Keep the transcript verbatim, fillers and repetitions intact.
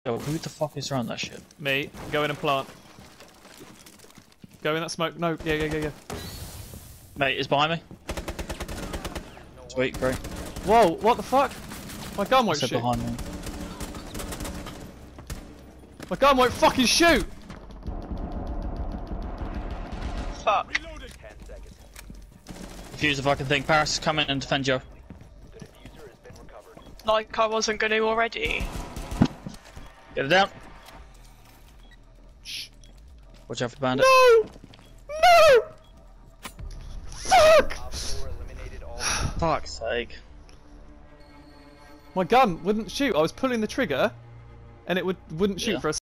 Yo, who the fuck is around that shit? Me. Go in and plant. Go in that smoke. No. Yeah, yeah, yeah, yeah. Mate, it's behind me. Sweet, great. Whoa, what the fuck? My gun won't Said shoot. behind me. My gun won't fucking shoot! Fuck. Defuse the fucking thing. Paris, come in and defend Joe. Like I wasn't going to already. Get it down. Shh. Watch out for the bandit. No! No! Fuck! Fuck's sake. My gun wouldn't shoot. I was pulling the trigger, and it would wouldn't shoot Yeah. for a